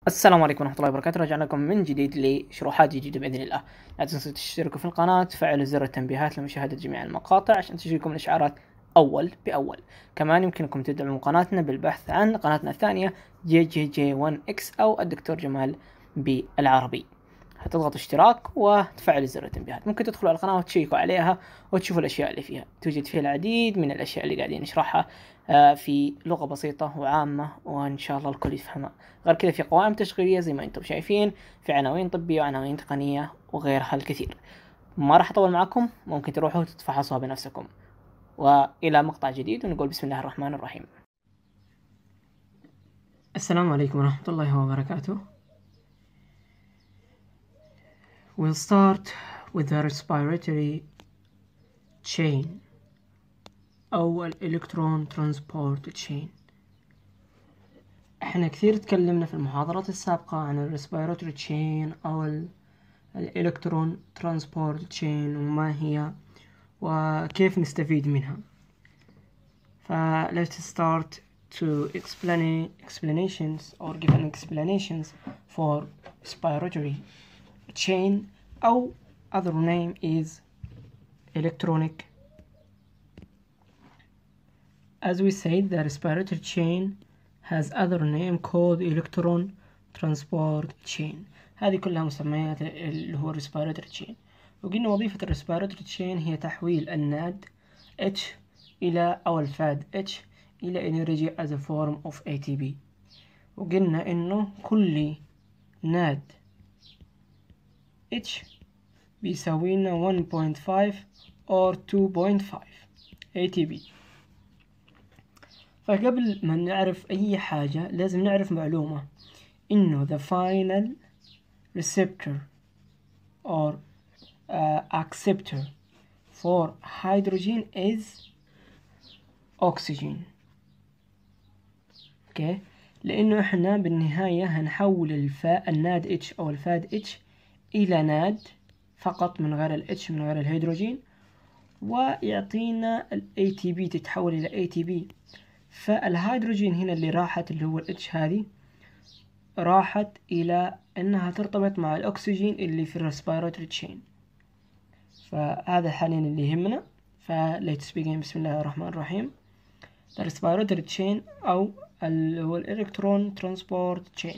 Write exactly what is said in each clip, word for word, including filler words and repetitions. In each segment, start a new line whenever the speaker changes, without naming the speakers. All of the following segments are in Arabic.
السلام عليكم ورحمة الله وبركاته. رجعنا لكم من جديد لشروحات جديدة بإذن الله. لا تنسوا تشتركوا في القناة وتفعلوا زر التنبيهات لمشاهدة جميع المقاطع عشان تجيكم الإشعارات أول بأول. كمان يمكنكم تدعموا قناتنا بالبحث عن قناتنا الثانية جي جي جي ون إكس أو الدكتور جمال بالعربي. هتضغطوا اشتراك وتفعلوا زر التنبيهات. ممكن تدخلوا على القناة وتشيكوا عليها وتشوفوا الأشياء اللي فيها. توجد فيها العديد من الأشياء اللي قاعدين نشرحها في لغة بسيطة وعامة وإن شاء الله الكل يفهمها. غير كذا في قوائم تشغيلية زي ما انتم شايفين، في عناوين طبية وعناوين تقنية وغيرها الكثير. ما راح أطول معكم، ممكن تروحوا تتفحصوها بنفسكم. وإلى مقطع جديد ونقول بسم الله الرحمن الرحيم. السلام عليكم ورحمة الله وبركاته. We'll start with the respiratory chain أو الإلكترون ترانسبورت chain. احنا كثير تكلمنا في المحاضرات السابقة عن الريسبيراتوري تشين او الالكترون ترانسبورت تشين وما هي وكيف نستفيد منها. ف let's start to explain explanations or give an explanations for respiratory chain or other name is electronic. As we said, the respiratory chain has other name called electron transport chain. هذه كلها مسميات اللي هو respiratory chain. وقلنا وظيفة respiratory chain هي تحويل الناد H إلى أو الفاد H إلى energy as a form of A T P. وقلنا إنه كل ناد H بيساوي لنا one point five or two point five A T P. فقبل ما نعرف أي حاجة لازم نعرف معلومة إنه the final receptor or uh, acceptor for hydrogen is oxygen. okay. لأنه إحنا بالنهاية هنحول الفاء الناد H أو الفاد H إلى ناد فقط من غير ال H من غير الهيدروجين، ويعطينا ال A T P تتحول إلى A T P. فالهيدروجين هنا اللي راحت اللي هو ال H هذه راحت إلى أنها ترتبط مع الأكسجين اللي في الريسبيراتوري تشين. فهذا حاليا اللي يهمنا. فليتس begin. بسم الله الرحمن الرحيم. The respiratory chain أو اللي هو الإلكترون ترانسبورت تشين.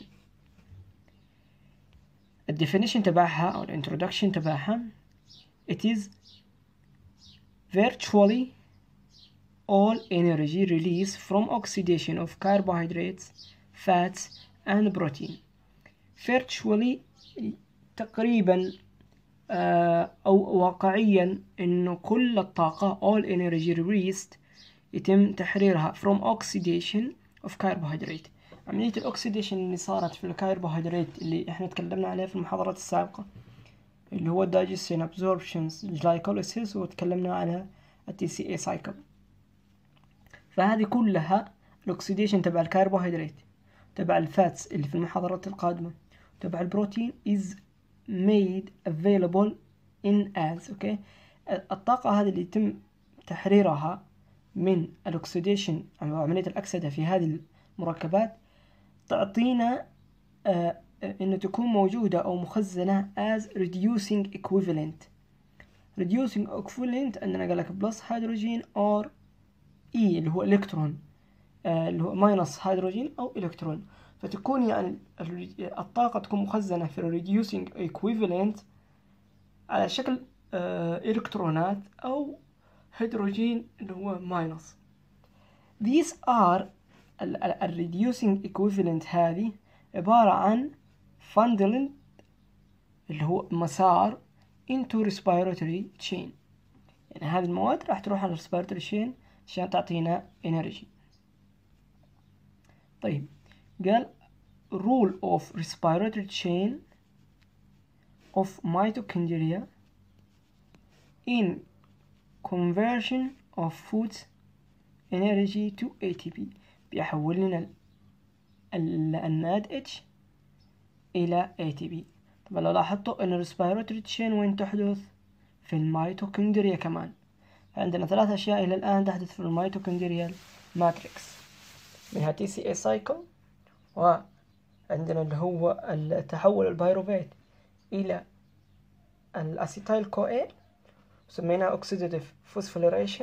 الديفينيشن تبعها أو الانترودكشن تبعها it is virtually all energy released from oxidation of carbohydrates, fats and protein. virtually تقريبا آه أو واقعيا إنه كل الطاقة all energy released يتم تحريرها from oxidation of carbohydrate. عملية الأكسيديشن اللي صارت في الكربوهيدرات اللي إحنا تكلمنا عليها في المحاضرات السابقة اللي هو digestion absorptions glycolysis وتكلمنا على ال T C A cycle. فهذه كلها الأكسيديشن تبع الكربوهيدرات تبع الفاتس اللي في المحاضرات القادمة تبع البروتين is made available in as okay. الطاقة هذه اللي يتم تحريرها من الأكسيديشن أو عملية الأكسدة في هذه المركبات تعطينا آه إنه تكون موجودة أو مخزنة as reducing equivalent. reducing equivalent عندنا قالك بلس هيدروجين or E اللي هو إلكترون آه اللي هو ماينس هيدروجين أو إلكترون. فتكون يعني الطاقة تكون مخزنة في ال reducing equivalent على شكل آه إلكترونات أو هيدروجين اللي هو ماينس. These are ال reducing equivalent هذه عبارة عن fundament اللي هو مسار into respiratory chain. يعني هذه المواد راح تروح على respiratory chain عشان تعطينا energy. طيب قال rule of respiratory chain of mitochondria in conversion of food energy to A T P. بيحول لنا الناد H إلى A T P. طبعا لو لاحظتوا أن الريسبيراتوري تشين وين تحدث؟ في الميتوكوندريا كمان. فعندنا ثلاث أشياء إلى الآن تحدث في الميتوكوندريال ماتريكس، منها T C A cycle و عندنا اللي هو التحول البيروفيت إلى الأسيتايل كو سميناه أوكسيداتيف فوسفوريليشن.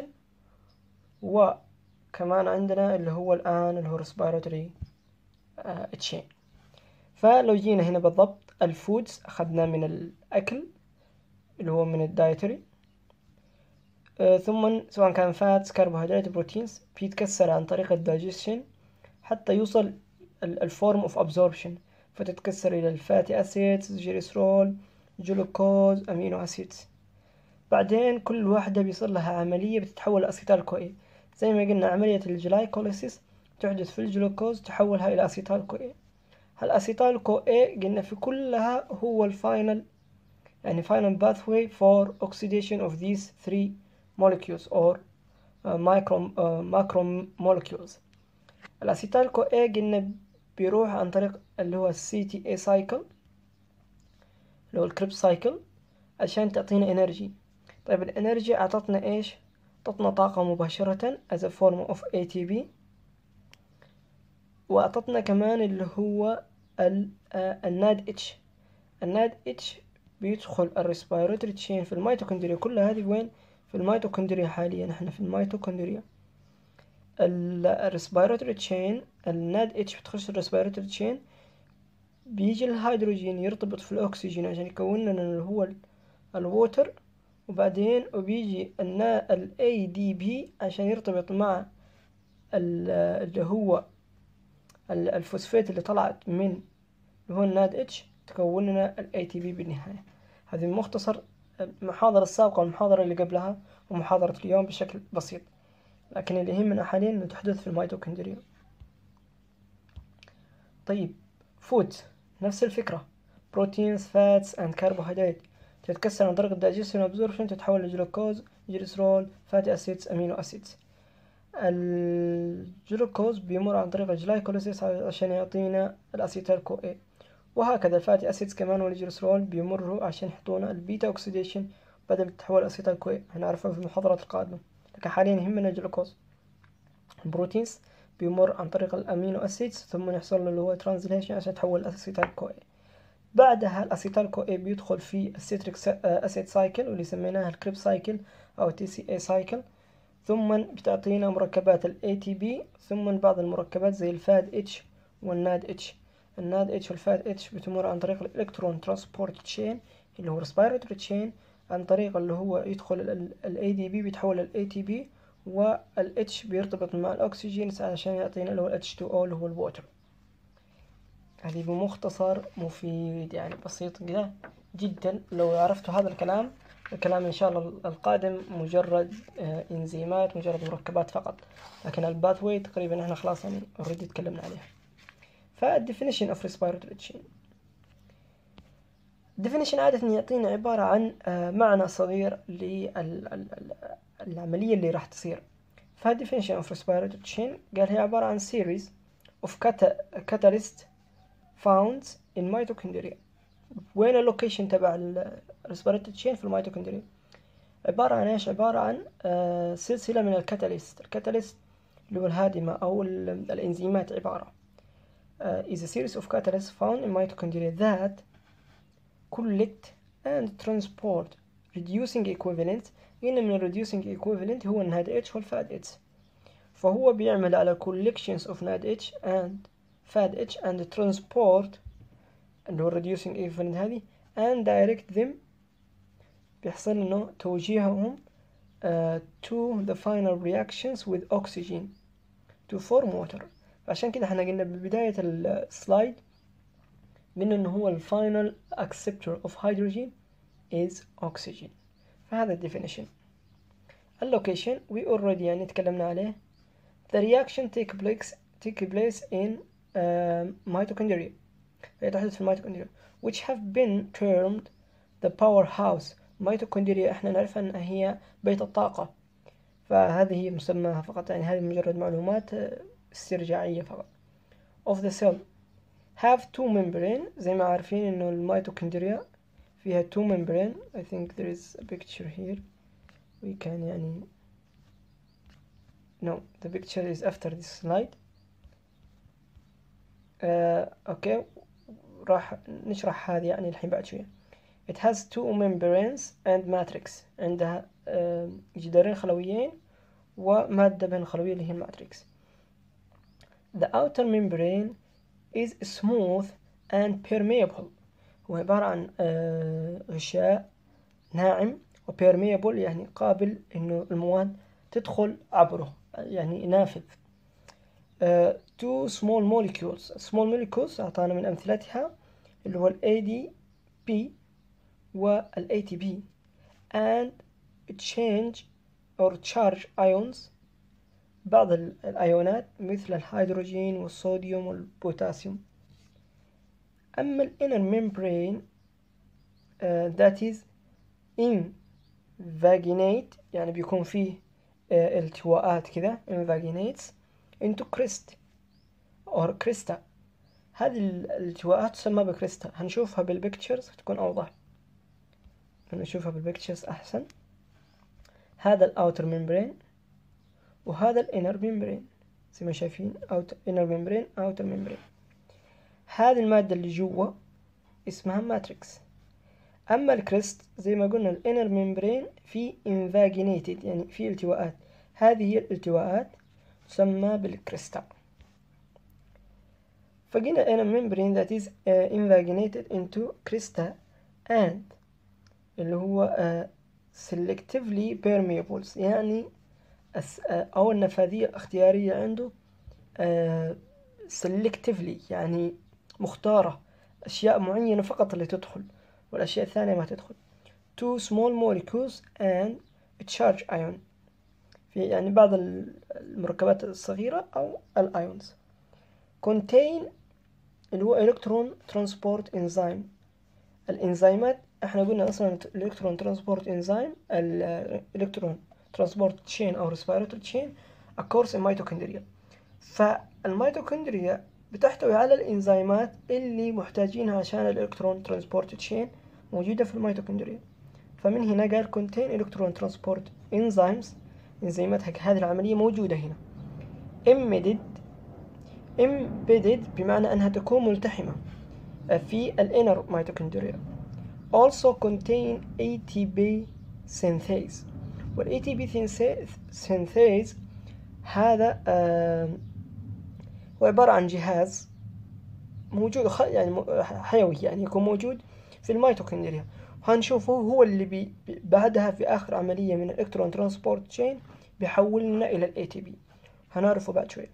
وكمان عندنا اللي هو الآن اللي هو respiratory تشين. فلو جينا هنا بالضبط الفودز أخذنا من الأكل اللي هو من الدايتري، آه ثم سواء كان فاتس كربوهيدرات بروتينز بيتكسر عن طريق الدايجيشن حتى يوصل الفورم اوف ابزوربشن، فتتكسر الى الفاتي اسيدز، جليسرول، جلوكوز، امينو اسيدز. بعدين كل واحدة بيصير لها عملية بتتحول لأسيتال كو اي. زي ما قلنا عملية الجلايكوليسيس تحدث في الجلوكوز تحولها إلى أسيتال كو اي. هالأسيتال كو اي قلنا في كلها هو الفاينل يعني final pathway for oxidation of these three molecules or uh, micro uh, macromolecules. الأسيتال كو اي قلنا بيروح عن طريق اللي هو السي تي اي سايكل اللي هو الكريبس سايكل عشان تعطينا انرجي. طيب الانرجي اعطتنا ايش؟ اعطتنا طاقة مباشرة as a form of إيه تي بي، واعطتنا كمان اللي هو الناد اتش. الناد اتش بيدخل الريسبيراتوري تشين في الميتوكوندريا كلها. هذه وين؟ في الميتوكوندريا حاليا، احنا في الميتوكوندريا. الريسبيراتوري تشين الناد اتش بتخش الريسبيراتوري تشين، بيجي الهيدروجين يرتبط في الاكسجين عشان يكون لنا اللي هو الووتر، وبعدين وبيجي ال إيه دي بي عشان يرتبط مع اللي هو الفوسفات اللي طلعت من اللي هو الناد اتش تكون لنا ال إيه تي بي بالنهاية. هذه مختصر المحاضرة السابقة والمحاضرة اللي قبلها ومحاضرة اليوم بشكل بسيط، لكن اللي يهمنا حاليا انه تحدث في الميتوكوندريا. طيب فود نفس الفكرة، بروتينز فاتس اند كربوهيدرات تتكسر عن طريق الدايجيشن وابزوربشن تتحول لجلوكوز، جليسرول، فاتي اسيدز، امينو اسيدز. الجلوكوز بيمر عن طريق الجلايكوليسيس عشان يعطينا الاسيتال كو اي، وهكذا الفاتي اسيدز كمان والجليسرول بيمروا عشان يحطونا البيتا اوكسيديشن بدل تتحول اسيتال كو اي. هنعرفها في المحاضرات القادمة، لكن حاليا يهمنا الجلوكوز. البروتينز بيمر عن طريق الامينو اسيدز ثم يحصل له اللي هو ترانزليشن عشان يتحول الاسيتال كو اي. بعدها الاسيتال كو اي بيدخل في السيتريك اسيد سايكل واللي سميناها الكريب سايكل او تي سي اي سايكل، ثم بتعطينا مركبات ال إيه تي بي، ثم بعض المركبات زي الفاد اتش والناد اتش. الناد اتش والفاد اتش بتمر عن طريق الالكترون ترانسبورت تشين اللي هو ريسبيراتوري تشين، عن طريق اللي هو يدخل ال إيه دي بي بيتحول ل إيه تي بي، وال H بيرتبط مع الأكسجين عشان يعطينا اللي هو ال إتش تو أو اللي هو الووتر. هذه بمختصر مفيد يعني بسيط كده جدا. لو عرفتوا هذا الكلام، الكلام إن شاء الله القادم مجرد آه إنزيمات، مجرد مركبات فقط، لكن الباثوي تقريبا احنا خلاص يعني اوريدي تكلمنا عليها. فالديفينيشن اوف ريسبيراتوري تشين، الديفينيشن عادة يعطينا عبارة عن آه معنى صغير للعملية اللي راح تصير. فالديفينيشن اوف ريسبيراتوري تشين قال هي عبارة عن series of catalyst found in mitochondria. وين اللوكيشن تبع الريسبيراتوري تشين؟ في الميتوكوندريا. عبارة عن ايش؟ عبارة عن آه سلسلة من الكاتاليست. الكاتاليست اللي هو الهادمة أو الإنزيمات عبارة uh, is a series of catalysts found in mitochondria that collect and transport reducing equivalent. قلنا من reducing equivalent هو الناد H والفاد H، فهو بيعمل على collections of ناد H and فاد H and transport اللي هو reducing equivalent هذه and direct them، بيحصل إنه توجيههم uh, to the final reactions with oxygen to form water. عشان كده احنا قلنا ببداية السلايد قلنا إنه هو ال final acceptor of hydrogen is oxygen. فهذا definition. allocation we already يعني تكلمنا عليه. the reaction take place take place in uh, mitochondria، يتحدث في الميتوكوندريا which have been termed the powerhouse. mitochondria احنا نعرف أنها هي بيت الطاقة، فهذه هي مسماها فقط، يعني هذه مجرد معلومات استرجاعية فقط. of the cell have two membrane. زي ما عارفين إنه الميتوكوندريا فيها two membrane. I think there is a picture here we can يعني no the picture is after this slide. uh, okay وراح نشرح هذه يعني الحين بعد شوية. It has two membranes and matrix. عندها جدارين خلويين ومادة بين الخلوية اللي هي الماتريكس. The outer membrane is smooth and permeable. هو عبارة عن غشاء ناعم، و permeable يعني قابل إنه المواد تدخل عبره، يعني نافذ. uh, two small molecules. small molecules أعطانا من أمثلتها اللي هو ال إيه دي بي وال إيه تي بي and change or charge ions. بعض الأيونات مثل الهيدروجين والصوديوم والبوتاسيوم. أما ال inner membrane uh, that is invaginate يعني بيكون فيه uh, التواءات كذا invaginates into crest or cresta. هذه الالتواءات تسمى بكريستا. هنشوفها بالبيكتشرز تكون أوضح، هنشوفها بالبيكتشرز أحسن. هذا الأوتر ممبرين وهذا الانر ممبرين زي ما شايفين، اوتر انر ممبرين اوتر ممبرين. هذه المادة اللي جوا اسمها ماتريكس. اما الكريست زي ما قلنا الانر ممبرين في انفاجينيتد يعني في التواءات، هذه هي الالتواءات تسمى بالكريستا. فقلنا inner membrane that is uh, invaginated into cresta and اللي هو uh, selectively permeables يعني أو النفاذية الاختيارية عنده uh, selectively يعني مختارة، أشياء معينة فقط اللي تدخل والأشياء الثانية ما تدخل. two small molecules and a charge ion في يعني بعض المركبات الصغيرة أو الأيونز. contain اللي هو electron transport enzyme. الإنزيمات احنا قلنا أصلا electron transport enzyme ال electron transport chain أو respiratory chain occurs in mitochondria. فالميتوكوندريا بتحتوي على الإنزيمات اللي محتاجينها عشان الإلكترون ترانسبورت تشين موجودة في الميتوكوندريا. فمن هنا قال contain electron transport enzymes. إنزيمات هذه العملية موجودة هنا. embedded embedded بمعنى أنها تكون ملتحمة في الانر ميتوكوندريا. also contain إيه تي بي synthase. وال إيه تي بي synthase هذا آه هو عبارة عن جهاز موجود يعني حيوي يعني يكون موجود في الميتوكوندريا، وهنشوفه هو اللي بي بعدها في آخر عملية من الإلكترون ترانسبورت تشين بيحولنا إلى ال إيه تي بي، هنعرفه بعد شوية.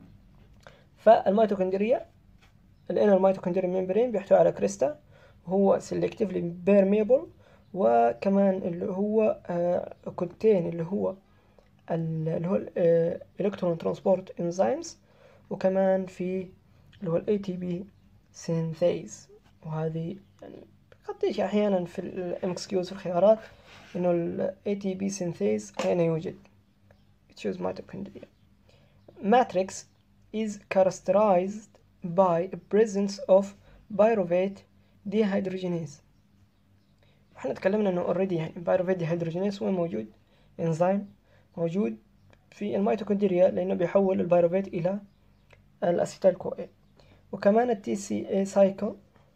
فالميتوكوندريا الانر ميتوكوندريا ممبرين بيحتوي على كريستا، هو selectively permeable، وكمان اللي هو كونتين اللي هو اللي هو الالكترون ترانسبورت انزيمز، وكمان في اللي هو ال إيه تي بي synthase. وهذه يعني قد تيجي احيانا في الام اكس كيوز في الخيارات انه ال إيه تي بي synthase اين يوجد. choose mitochondria. Matrix is characterized by a presence of pyruvate dehydrogenase. احنا تكلمنا انه already يعني pyruvate dehydrogenase وين موجود؟ انزيم موجود في الميتوكوندريا لانه بيحول البيروفيت الى الاسيتيل كو. وكمان التي سي اي سايكل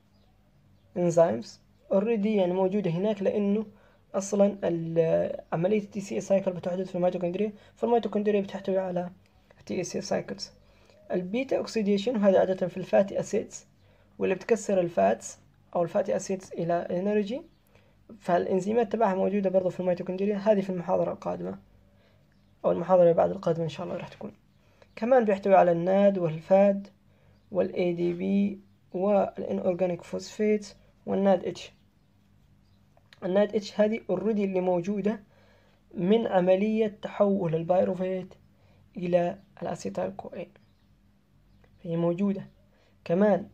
انزيمز already يعني موجودة هناك لانه اصلا عملية التي سي اي سايكل بتحدث في الميتوكوندريا، فالميتوكوندريا بتحتوي على تي سي اي سايكلز. البيتا اوكسيديشن وهذا عادة في الفاتي اسيدز واللي بتكسر الفاتس او الفاتي اسيدز الى انرجي، فالانزيمات تبعها موجودة برضو في الميتوكوندريا. هذه في المحاضرة القادمة او المحاضرة اللي بعد القادمة ان شاء الله راح تكون. كمان بيحتوي على الناد والفاد والاي دي بي والانورجانيك فوسفيت والناد اتش. الناد اتش هذه اوريدي اللي موجودة من عملية تحول البيروفيت الى الاسيتيل كو اي، هي موجودة كمان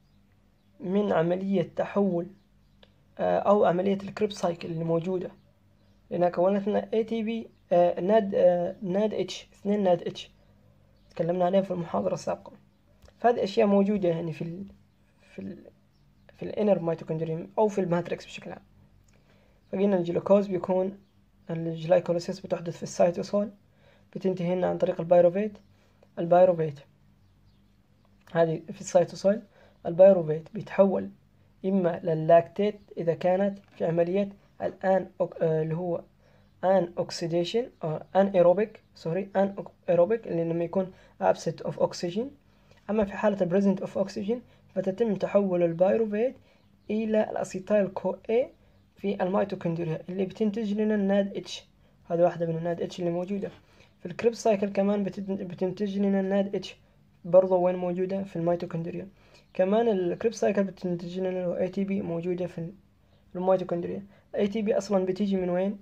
من عملية تحول أو عملية الكريب سايكل اللي موجودة، لأنها كونت لنا إيه تي بي آه ناد آه ناد اتش اثنين ناد اتش تكلمنا عليها في المحاضرة السابقة. فهذه أشياء موجودة يعني في ال في ال في الانر ميتوكوندريوم أو في الماتريكس بشكل عام. فقلنا الجلوكوز بيكون الجلايكوليسيس بتحدث في السيتوسول، بتنتهي لنا عن طريق البيروفيت. البيروفيت هذه في السيتوسول، البيروفيت بيتحول إما لللاكتيت إذا كانت في عملية الآن اللي هو ان اوكسيديشن او ان ايروبيك سوري ان ايروبيك اللي لما يكون absent of oxygen. اما في حالة present of oxygen فتتم تحول البيروفيت الى الاسيتايل كو اي في الميتوكوندريا اللي بتنتج لنا الناد اتش. هذه واحدة من الناد اتش اللي موجودة في الكريبس سايكل. كمان بتنتج لنا الناد اتش برضه وين موجودة في الميتوكوندريا. كمان الكريبس سايكل بتنتج لنا اي تي بي موجودة في الميتوكوندريا. الاي تي بي اصلا بتيجي من وين؟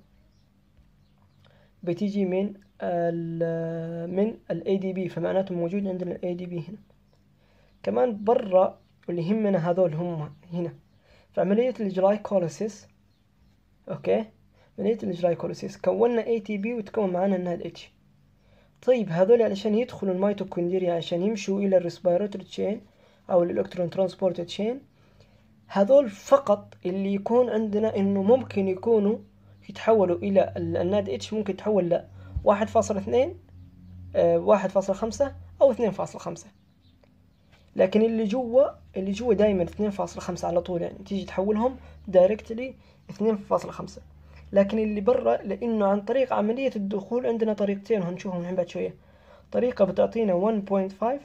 بتيجي من ال من ال إيه دي بي، فمعناته موجود عندنا ال إيه دي بي هنا. كمان برا واللي يهمنا هذول هم هنا في عملية الجلايكوليسيس. اوكي، عملية الجلايكوليسيس كونا إيه تي بي وتكون معانا الناد اتش. طيب هذول علشان يدخلوا الميتوكوندريا عشان يمشوا الى الريسبيراتوري تشين او الالكترون ترانسبورت تشين، هذول فقط اللي يكون عندنا انه ممكن يكونوا يتحولوا الى الناد اتش، ممكن يتحول ل واحد فاصلة اثنين واحد فاصلة خمسة او اثنين فاصلة خمسة. لكن اللي جوا اللي جوا دايما اثنين فاصلة خمسة على طول، يعني تيجي تحولهم دايركتلي اثنين فاصلة خمسة. لكن اللي برا لانه عن طريق عملية الدخول عندنا طريقتين وهنشوفهم الحين بعد شوية. طريقة بتعطينا واحد فاصلة خمسة،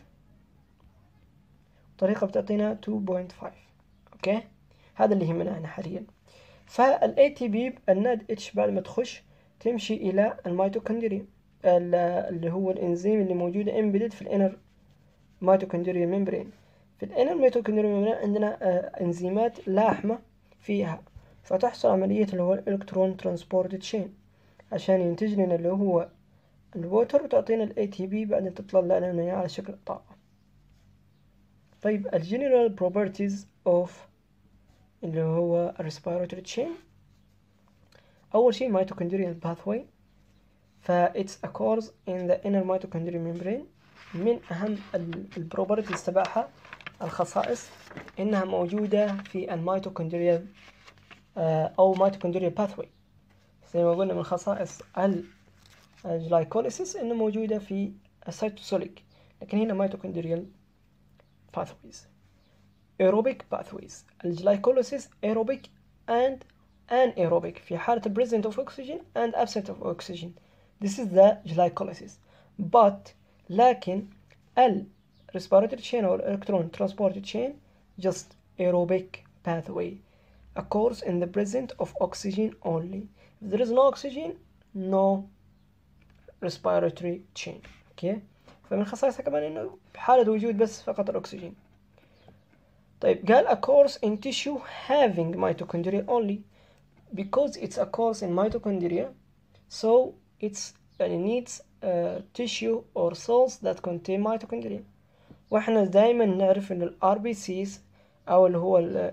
طريقة بتعطينا اثنين فاصلة خمسة. اوكي، هذا اللي يهمنا احنا حاليا. فال إيه تي بي الناد اتش بعد ما تخش تمشي الى الميتوكوندريا اللي هو الانزيم اللي موجودة embedded في الانر ميتوكوندريا ممبرين. في الانر ميتوكوندريا ممبرين عندنا آه انزيمات لاحمة فيها، فتحصل عملية اللي هو الالكترون ترانسبورت تشين عشان ينتج لنا اللي هو الووتر وتعطينا ال إيه تي بي بعدين تطلع لنا اياه على شكل طاقة. طيب الجنرال بروبرتيز اوف اللي هو respiratory chain. أول شيء mitochondrial pathway، فا it's occurs in the inner mitochondrial membrane. من أهم البروبرتيز تبعها الخصائص إنها موجودة في الميتوكوندريال أو mitochondrial pathway. زي ما قلنا من خصائص الجلايكوليسيس إنه موجودة في السيتوسوليك، لكن هنا mitochondrial pathways. aerobic pathways، الجلايكوليسيس aerobic and anaerobic في حالة present of oxygen and absent of oxygen. This is the glycolysis. But لكن ال respiratory chain or electron transport chain just aerobic pathway occurs in the presence of oxygen only. If there is no oxygen, no respiratory chain. okay. فمن خصائصها كمان إنه بحالة وجود بس فقط الأكسجين. طيب قال occurs in tissue having mitochondria only because it's occurs in mitochondria, so it's يعني needs uh, tissue or cells that contain mitochondria. واحنا دايما نعرف ان ال آر بي سيز او اللي هو ال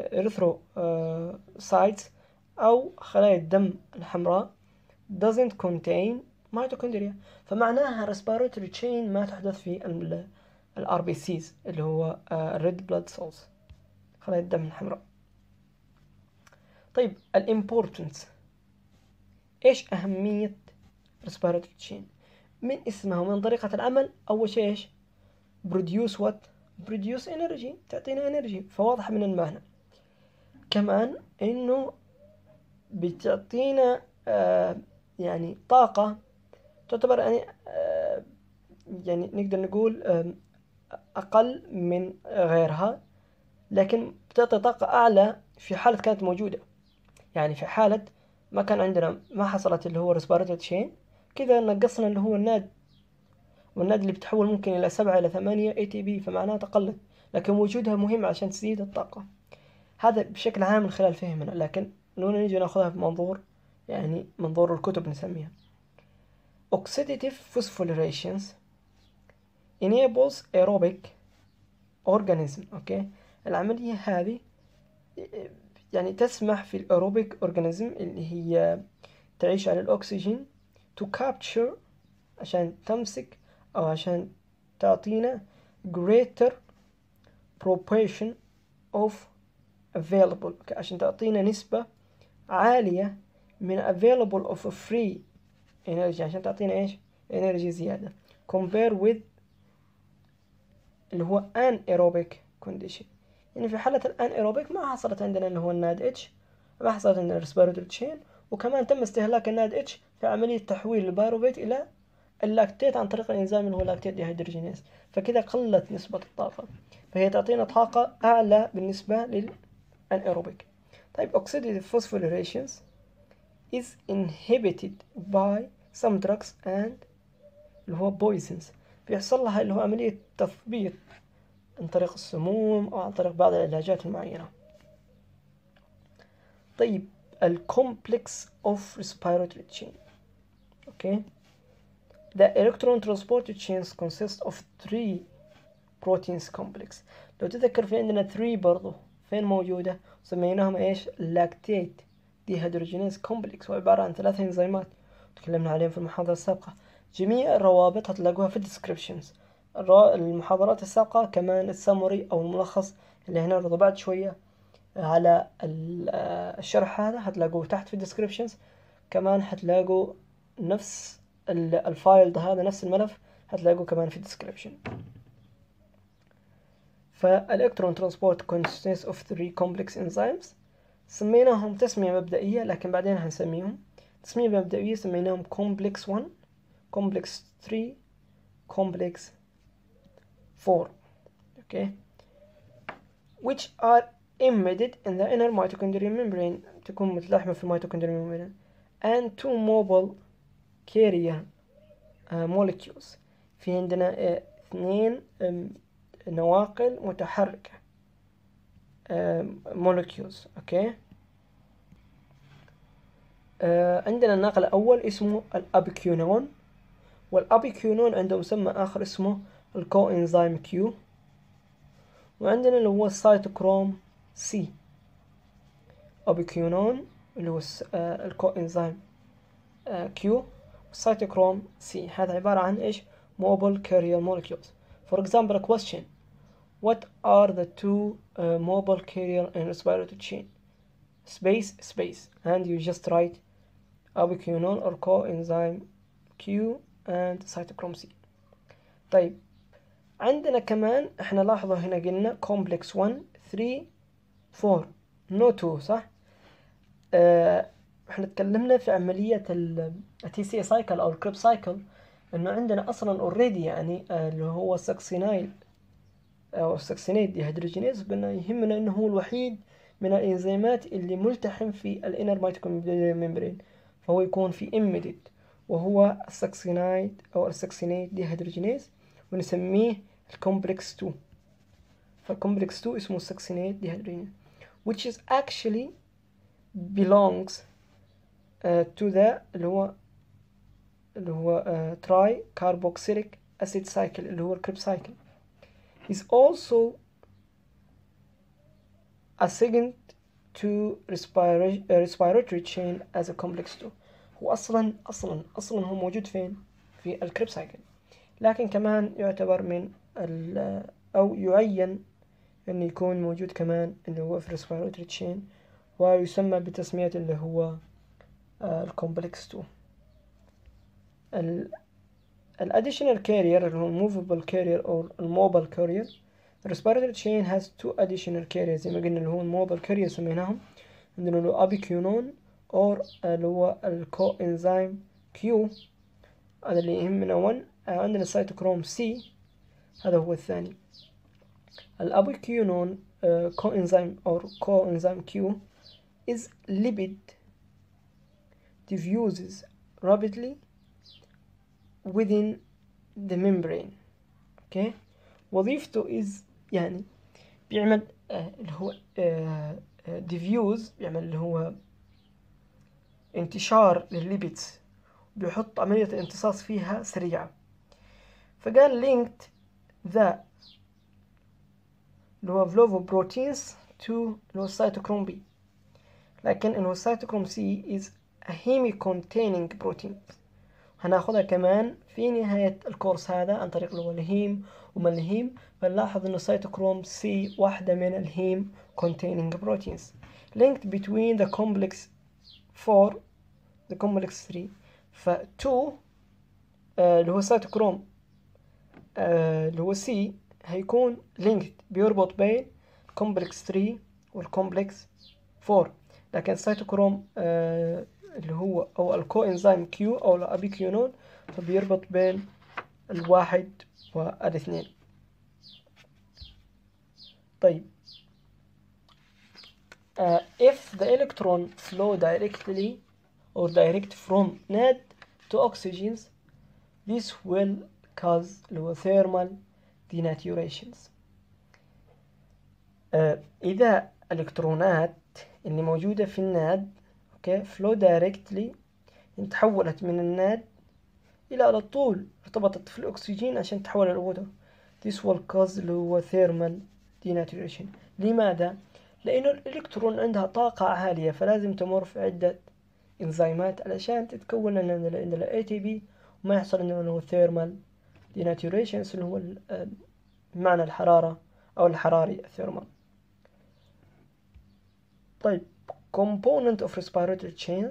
erythrocytes او خلايا الدم الحمراء doesn't contain mitochondria، فمعناها respiratory chain ما تحدث في ال آر بي سيز اللي هو uh, red blood cells خلايا الدم الحمراء. طيب الامبورتنس، ايش اهمية respiratory chain؟ من اسمها ومن طريقة العمل اول شيء ايش؟ produce what؟ produce energy، تعطينا energy، فواضح من المعنى. كمان انه بتعطينا آه يعني طاقة تعتبر يعني آه يعني نقدر نقول آه اقل من غيرها، لكن بتعطي طاقة اعلى في حالة كانت موجودة. يعني في حالة ما كان عندنا ما حصلت اللي هو respiratory chain كذا نقصنا اللي هو الناد، والناد اللي بتحول ممكن إلى سبعة إلى ثمانية إيه تي بي، فمعناها تقلت، لكن وجودها مهم عشان تزيد الطاقة. هذا بشكل عام من خلال فهمنا، لكن لو نيجي ناخذها بمنظور يعني منظور الكتب نسميها oxidative phosphorylations enables aerobic organism. أوكي، العملية هذه يعني تسمح في الأيروبيك أورجانيزم اللي هي تعيش على الأكسجين to capture عشان تمسك أو عشان تعطينا greater proportion of available، عشان تعطينا نسبة عالية من available of free energy، عشان تعطينا إيش؟ energy زيادة compare with اللي هو anaerobic condition. يعني في حالة الانيروبيك ما حصلت عندنا اللي هو الناد اتش، ما حصلت عندنا الريسبيراتوري تشين، وكمان تم استهلاك الناد اتش في عملية تحويل البايروفيت إلى اللاكتيت عن طريق الإنزيم اللي هو لاكتيت ديهيدروجينيز، فكذا قلت نسبة الطاقة، فهي تعطينا طاقة أعلى بالنسبة للانيروبيك. طيب oxidative phosphorylations is inhibited by some drugs and اللي هو poisons، بيحصل لها اللي هو عملية تثبيط عن طريق السموم أو عن طريق بعض العلاجات المعينة. طيب ال complex of respiratory chain. okay the electron transport chains consist of three proteins complex. لو تذكر في عندنا three برضو فين موجودة، سميناهم ايش؟ لاكتيت ديهيدروجينيز كومبلكس، وعبارة عن ثلاثة انزيمات تكلمنا عليهم في المحاضرة السابقة. جميع الروابط هتلاقوها في الديسكريبشنز، المحاضرات السابقة، كمان السمري او الملخص اللي هنعرضه بعد شوية على الشرح هذا هتلاقوه تحت في الديسكريبشنز. كمان هتلاقوا نفس الفايل ده، هذا نفس الملف هتلاقوه كمان في الديسكريبشن. فالإلكترون ترانسبورت consists of three complex enzymes، سميناهم تسمية مبدئية لكن بعدين هنسميهم تسمية مبدئية، سميناهم complex one complex three complex four okay which are embedded in the inner mitochondrial membrane، تكون متلاحمة في الميتوكوندريال membrane and two mobile carrier uh, molecules، في عندنا uh, اثنين um, نواقل متحركة molecules. اوكي آه عندنا الناقل الأول اسمه الأبيكيونون، والأبيكيونون عنده مسمى آخر اسمه الكو إنزيم كيو، وعندنا اللي هو السيتوكروم سي. أبيكيونون اللي هو آه الكو إنزيم آه كيو، والسيتوكروم سي، هذا عبارة عن إيش؟ mobile carrier molecules. For example, a question: what are the two uh, mobile carrier in respiratory chain? Space, space, and you just write ubiquinone or coenzyme Q and cytochrome C. طيب عندنا كمان احنا لاحظوا هنا قلنا complex one three four no two صح؟ اه احنا تكلمنا في عملية ال تي سي cycle او الكريب cycle انه عندنا اصلا already يعني اه اللي هو سكسينايل او سكسينيت ديهيدروجينيز، قلنا يهمنا انه هو الوحيد من الانزيمات اللي ملتحم في الانر ميتوكوندريال ميمبرين، فهو يكون في embedded، وهو السكسينايد او السكسينيت ديهيدروجينيز، ونسميه الكومبلكس two. فالكومبلكس two اسمه السكسينيت ديهيدروجينيز which is actually belongs uh, to the اللي هو اللي هو uh, tri carboxylic acid cycle اللي هو الكريب cycle is also assigned to respiratory, uh, respiratory chain as a complex two. هو أصلا أصلا أصلا هو موجود فين؟ في الكريب سايكل، لكن كمان يعتبر من أو يعين أن يكون موجود كمان اللي هو في respiratory chain، ويسمى بتسمية اللي هو الكومبلكس two. ال additional carrier اللي هو movable carrier أو mobile carrier. The respiratory chain has two additional carriers زي ما قلنا اللي هو الموبل carrier سميناهم، عندنا اللي هو أبيكيونون أو اللي هو الكو إنزيم كيو، هذا اللي يهمنا one. عندنا السيتوكروم سي، هذا هو الثاني. الأبيكيونون كو إنزيم أو كو إنزيم كيو is lipid diffuses rapidly within the membrane. okay وظيفته is يعني بيعمل آه اللي هو آه آه diffuse، بيعمل اللي هو انتشار للليبيدز، بيحط عملية الامتصاص فيها سريعة. فقال linked the اللي هو flavoproteins to اللي هو cytochrome B، لكن اللي هو cytochrome C is a heme containing protein. هناخدها كمان في نهاية الكورس هذا عن طريق اللي هو الهيم وما الهيم، فنلاحظ انه سيتوكروم سي واحدة من الهيم containing proteins linked between the complex four the complex three. ف two آه اللي هو سيتوكروم آه اللي هو سي هيكون linked، بيربط بين الكومبلكس ثلاثة والكومبلكس أربعة. لكن السيتوكروم آه اللي هو أو الكو إنزيم كيو أو الأبيكيونون فبيربط بين الواحد والاثنين. طيب uh, if the electron flow directly or direct from NAD to oxygens, this will cause thermal denaturations. uh, إذا الإلكترونات اللي موجودة في الناد اوكي flow directly تحولت من الناد إلى على طول ارتبطت في الأكسجين عشان تحول الووتر، this will cause اللي هو thermal denaturation. لماذا؟ لأنه الإلكترون عندها طاقة عالية فلازم تمر في عدة إنزيمات علشان تتكون عندنا ال إيه تي بي وما يحصل عندنا thermal denaturation اللي هو معنى الحرارة أو الحراري الثيرمال. طيب component of respiratory chain،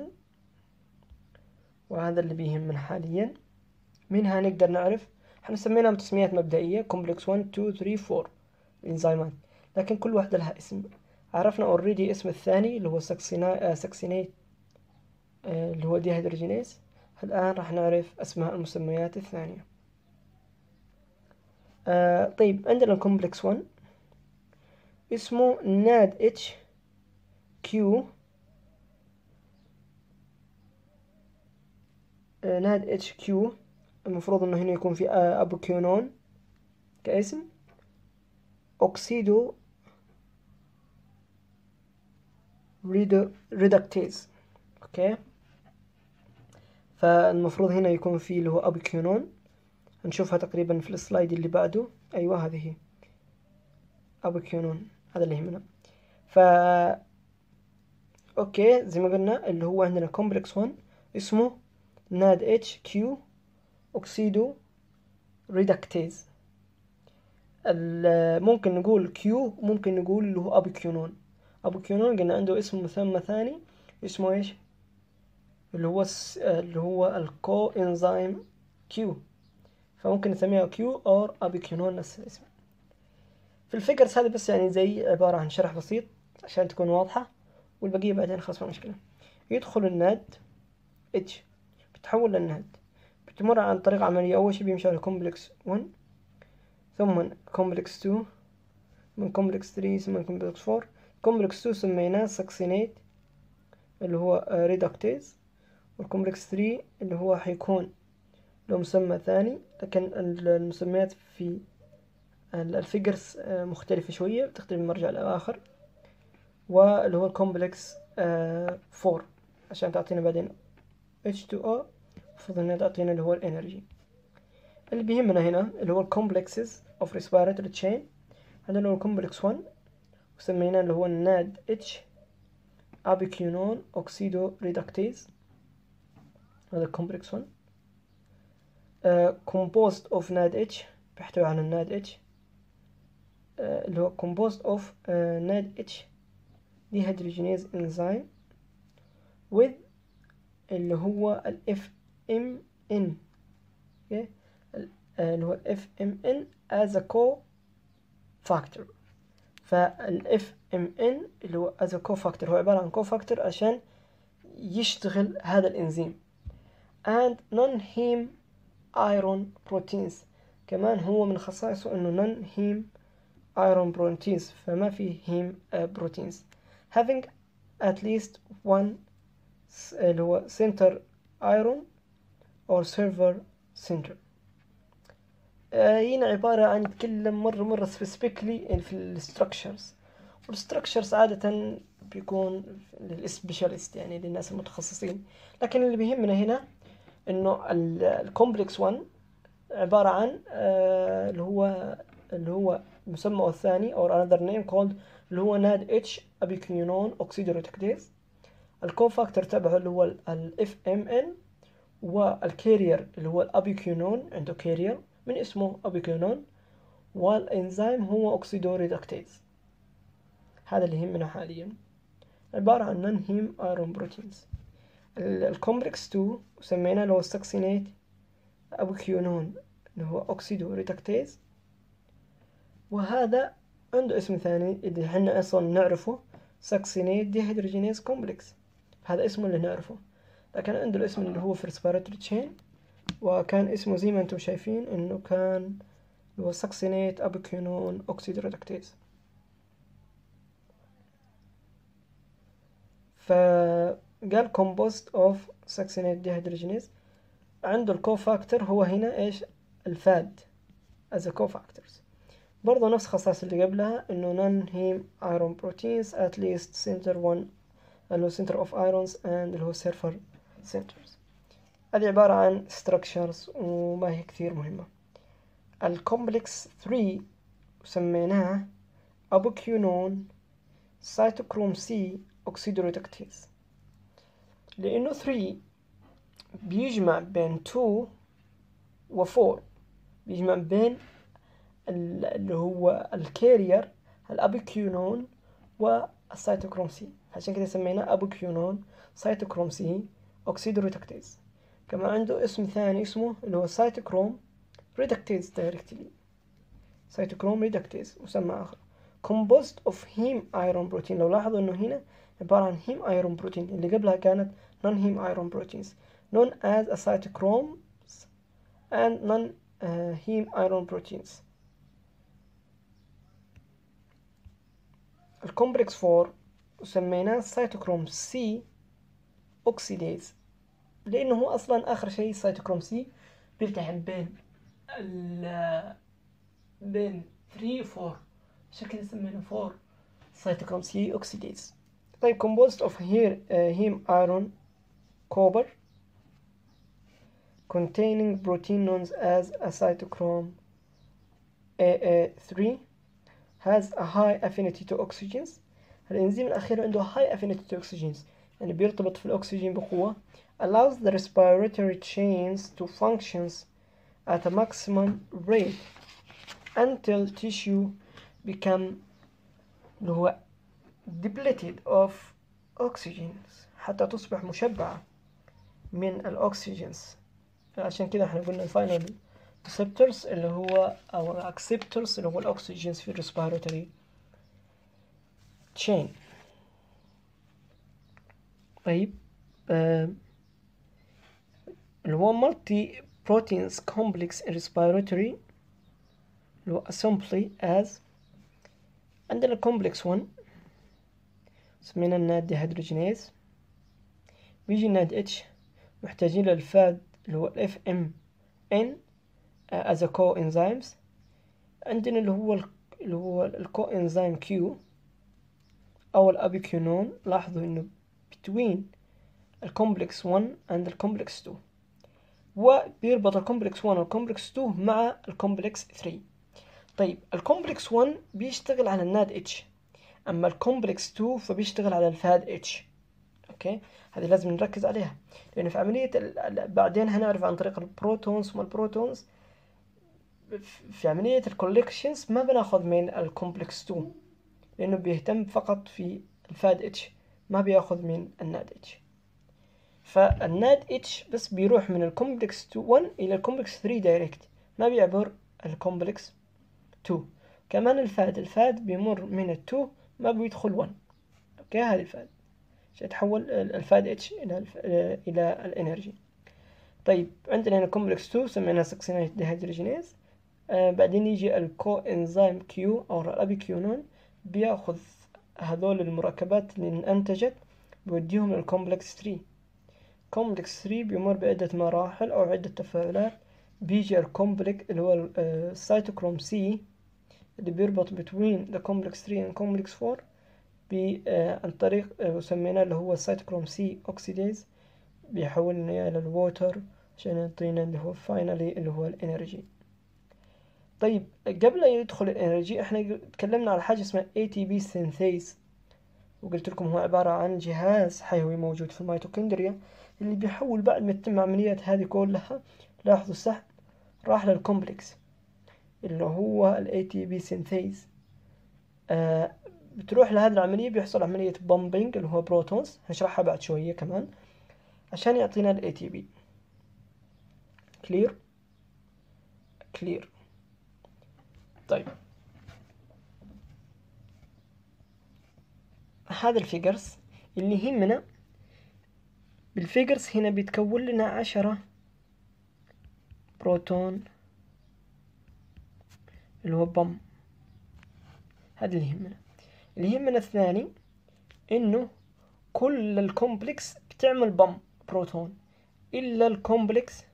وهذا اللي بيهمنا حاليا. منها نقدر نعرف احنا سميناها بتسميات مبدئية كومبلكس واحد اثنين ثلاثة أربعة الإنزيمات، لكن كل واحدة لها اسم. عرفنا اوريدي اسم الثاني اللي هو ساكسينا ساكسينيت اللي هو ديهيدروجينيز. الآن راح نعرف أسماء المسميات الثانية. آه طيب عندنا الكومبلكس واحد اسمه ناد اتش كيو ناد اتش كيو. المفروض انه هنا يكون في ابوكيونون كاسم، اوكسيدو ريدكتيز. اوكي فالمفروض هنا يكون في اللي هو ابوكيونون، هنشوفها تقريبا في السلايد اللي بعده. ايوه هذه هي ابوكيونون، هذا اللي يهمنا. ف اوكي زي ما قلنا اللي هو عندنا كومبلكس واحد اسمه ناد اتش كيو اوكسيدو ريدكتيز. ممكن نقول كيو ممكن نقول اللي هو ابوكيونون. ابوكيونون قلنا عنده اسم مسمى ثاني اسمه ايش؟ اللي هو اللي هو الكو انزيم كيو، فممكن نسميها كيو او ابوكيونون نفس الاسم. في الفيجرز هذه بس يعني زي عبارة عن شرح بسيط عشان تكون واضحة، والبقية بعدين خلاص ما مشكلة. يدخل الناد اتش بتحول للناد، بتمر عن طريق عملية. أول شي بيمشي على كومبلكس واحد ثم كومبلكس اثنين من كومبلكس ثلاثة ثم كومبلكس أربعة. كومبلكس اثنين سميناه ساكسينيت اللي هو ريدكتيز، والكومبلكس ثلاثة اللي هو حيكون له مسمى ثاني، لكن المسميات في الفيجرز مختلفة شوية بتختلف من مرجع لآخر. واللي هو الكومبلكس أربعة عشان تعطينا بعدين اتش تو او، المفروض انها تعطينا اللي هو الانرجي. اللي بيهمنا هنا اللي هو الكومبلكسز اوف ريسبيراتوري تشين. عندنا هو الكومبلكس واحد وسميناه اللي هو الناد اتش ابيكيونون اوكسيدو ريدكتيز، هذا الكومبلكس واحد. كومبوست اوف ناد اتش بيحتوي على الناد اتش اللي هو composed of uh, ناد اتش dehydrogenase enzyme with اللي هو ال إف إم إن okay. اللي هو ال إف إم إن as a cofactor. فال إف إم إن اللي هو as a cofactor هو عبارة عن cofactor عشان يشتغل هذا الإنزيم. and non-heme iron proteins كمان هو من خصائصه إنه non-heme iron proteins، فما في heme uh, proteins having at least one اللي هو center iron or server center. آه هنا عبارة عن نتكلم مرة مرة specifically في ال structures، وال structures عادة بيكون للسبيشاليست يعني للناس المتخصصين، لكن اللي بيهمنا هنا إنه ال complex one عبارة عن آه اللي هو اللي هو مسمى الثاني or another name called اللي هو ناد اتش ابيكيونون اوكسيدوريدكتيز. الكوفاكتور تبعه اللي هو ال إف إم إن، والكارير اللي هو الابيكيونون عنده كارير من اسمه ابيكيونون، والانزيم هو اوكسيدوريدكتيز. هذا اللي يهمنا حاليا، عبارة عن نون هيم ايرون بروتينز. الكومبلكس اثنين وسميناه اللي هو الساكسينيت ابيكيونون اللي هو اوكسيدوريدكتيز، وهذا عنده اسم ثاني اللي احنا اصلا نعرفه ساكسينيت ديهيدروجينيز كومبلكس، هذا اسمه اللي نعرفه. لكن عنده الاسم اللي هو في respiratory chain، وكان اسمه زي ما انتم شايفين انه كان هو ساكسينيت ابوكينون اوكسيدوريدكتيز. فقال composed of succinate dehydrogenase. عنده الكوفاكتور هو هنا ايش؟ الفاد as a cofactors. برضو نفس خصائص اللي قبلها انه non heme iron proteins at least center one اللي هو center of irons and اللي هو surfer centers. هذه عبارة عن structures وما هي كثير مهمة. الكومبلكس ثري سميناه أبوكيونون سيتوكروم سي أوكسيدوريدكتيز، لأنه ثري بيجمع بين تو و فور، بيجمع بين اللي هو الكارير الأبوكيونون والسيتوكروم سي، عشان كده سميناه أبوكيونون سيتوكروم سي أوكسيدوريدكتيز. كمان عنده اسم ثاني اسمه اللي هو سيتوكروم ريدكتيز دايركتلي، سيتوكروم ريدكتيز مسمى آخر composed of heme iron protein. لو لاحظوا انه هنا عبارة عن heme iron protein، اللي قبلها كانت non heme iron proteins known as a cytochromes and non uh, heme iron proteins. الكومبلكس فور سميناه cytochrome C oxidase، لأنه هو أصلا آخر شيء cytochrome C بيلتحم بين ال بين ثري و فور، عشان كده سميناه فور cytochrome C oxidase. طيب composed of here uh, heme iron copper containing protein known as a cytochrome A A three has a high affinity to oxygens. الإنزيم الأخير عنده high affinity to oxygens، يعني بيرتبط في الأكسجين بقوة. allows the respiratory chains to functions at a maximum rate until tissue become اللي هو depleted of oxygens، حتى تصبح مشبعة من الأكسجينز. عشان كده احنا قلنا الفاينل receptors اللي هو أو acceptors اللي هو الأكسجينز في respiratory chain. طيب آه اللي هو multi proteins complex in respiratory اللي هو assembly as عندنا complex one سمينا الناد ديهيدروجينيز، بيجي الناد H محتاجين للفاد اللي هو اف ام ان as a coenzymes. عندنا اللي هو اللي هو الكوانزيم Q أو الأبيكينون. لاحظوا إنه between الكومبلكس one and الكومبلكس two، وبيربط الكومبلكس one والكومبلكس two مع الكومبلكس three. طيب الكومبلكس one بيشتغل على الناد H، أما الكومبلكس two فبيشتغل على الفاد H. أوكي، هذه لازم نركز عليها، لأن في عملية بعدين هنعرف عن طريق البروتونز وما البروتونز في عملية الكوليكشنز ما بناخذ من الكومبلكس two، لأنه بيهتم فقط في الفاد H، ما بياخذ من الناد H. فالناد H بس بيروح من الكومبلكس one إلى الكومبلكس three دايركت، ما بيعبر الكومبلكس two. كمان الفاد الفاد بيمر من ال two ما بيدخل one. أوكي، هذه الفاد عشان يتحول الفاد H إلى إلى الإنرجي. طيب عندنا هنا كومبلكس two سميناه سكسينيت ديهيدروجينيز. آه بعدين يجي الكو انزيم كيو أو الأبيكيونون، بياخذ هذول المركبات اللي انتجت بيوديهم للكومبلكس three. كومبلكس three بيمر بعدة مراحل أو عدة تفاعلات. بيجي الكومبلكس اللي هو السيتوكروم سي اللي بيربط between the complex three and complex four عن طريق سميناه اللي هو السيتوكروم سي اوكسيديز، بيحولنا إلى الووتر عشان يعطينا اللي هو فاينالي اللي هو الانرجي. طيب قبل لا يدخل الانرجي احنا تكلمنا على حاجة اسمها إيه تي بي synthase، وقلت لكم هو عبارة عن جهاز حيوي موجود في الميتوكوندريا اللي بيحول بعد ما تتم عمليات هذه كلها. لاحظوا السهم راح للكومبلكس اللي هو ال إيه تي بي synthase. آه بتروح لهذه العملية، بيحصل عملية بومبينج اللي هو بروتونز، هنشرحها بعد شوية كمان عشان يعطينا ال إيه تي بي. كلير كلير. طيب هذا الفيجرز اللي يهمنا بالفيجرز هنا بيتكون لنا عشرة بروتون اللي هو بم. هذا اللي يهمنا. اللي يهمنا الثاني انه كل الكومبلكس بتعمل بم بروتون الا الكومبلكس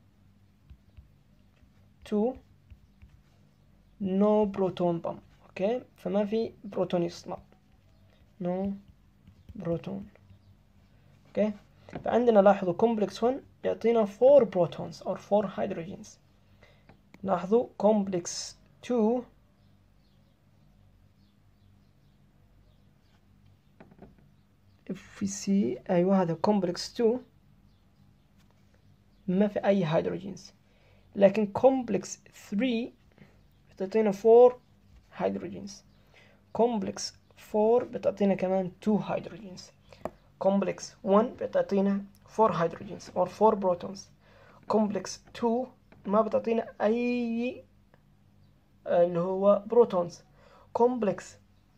تو نو بروتون بم. اوكي، فما في بروتون يصنع، نو بروتون. اوكي، فعندنا لاحظوا كومبلكس واحد يعطينا four بروتونز or four hydrogens. لاحظوا كومبلكس two if we see ايوه هذا كومبلكس two ما في اي هيدروجينز، لكن كومبلكس three بتعطينا four هيدروجينز، كومبلكس four بتعطينا كمان two هيدروجينز، كومبلكس one بتعطينا four هيدروجينز or four بروتونز، كومبلكس two ما بتعطينا اي اللي هو بروتونز، كومبلكس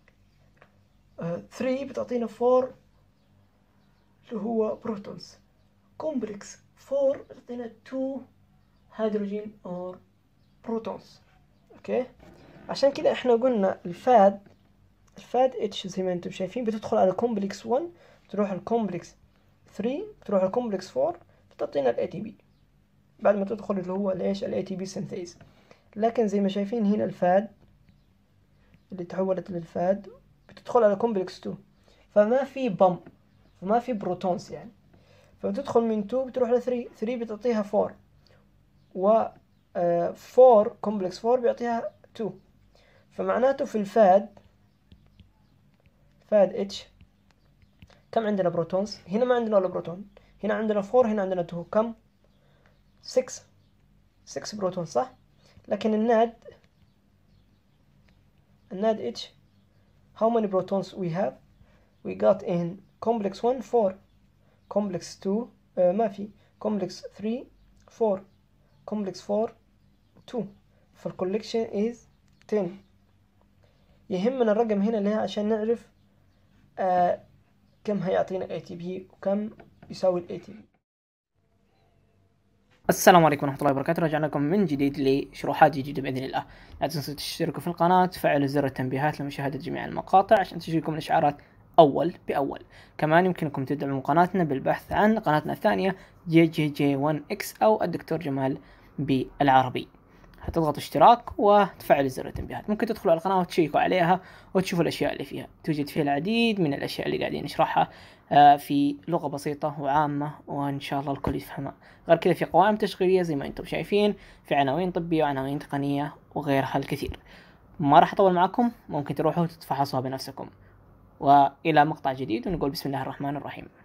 three بتعطينا four اللي هو بروتونز، كومبلكس four بتعطينا two هيدروجين or بروتونز. اوكي، عشان كده احنا قلنا الفاد الفاد اتش زي ما انتم شايفين بتدخل على كومبلكس one تروح الكومبلكس three تروح الكومبلكس four بتعطينا الاي تي بي بعد ما تدخل اللي هو ليش الاي تي بي سينثيز. لكن زي ما شايفين هنا الفاد اللي تحولت للفاد بتدخل على كومبلكس two فما في بم، فما في بروتونز يعني، فبتدخل من two بتروح ل three three بتعطيها four و four كومبلكس four بيعطيها two. فمعناته في الفاد فاد اتش كم عندنا بروتونز؟ هنا ما عندنا ولا بروتون، هنا عندنا four هنا عندنا two، كم؟ six six بروتون صح؟ لكن الناد الناد اتش how many protons we have? we got in complex one four, complex two uh, ما في، complex three four, complex four two، فالcollection is ten. يهمنا الرقم هنا ليه؟ عشان نعرف آه كم هيعطينا إيه تي بي وكم يساوي ال إيه تي بي.
السلام عليكم ورحمة الله وبركاته، رجعنا لكم من جديد لشروحات جديدة بإذن الله. لا تنسوا تشتركوا في القناة وتفعلوا زر التنبيهات لمشاهدة جميع المقاطع عشان تجيكم الإشعارات أول بأول. كمان يمكنكم تدعموا قناتنا بالبحث عن قناتنا الثانية جي جي جي ون إكس أو الدكتور جمال بالعربي. هتضغطوا اشتراك وتفعلوا زر التنبيهات. ممكن تدخلوا على القناة وتشيكوا عليها وتشوفوا الأشياء اللي فيها، توجد فيها العديد من الأشياء اللي قاعدين نشرحها في لغة بسيطة وعامة وإن شاء الله الكل يفهمها. غير كذا في قوائم تشغيلية زي ما انتم شايفين، في عناوين طبية وعناوين تقنية وغيرها الكثير. ما راح أطول معكم، ممكن تروحوا تتفحصوها بنفسكم. وإلى مقطع جديد ونقول بسم الله الرحمن الرحيم.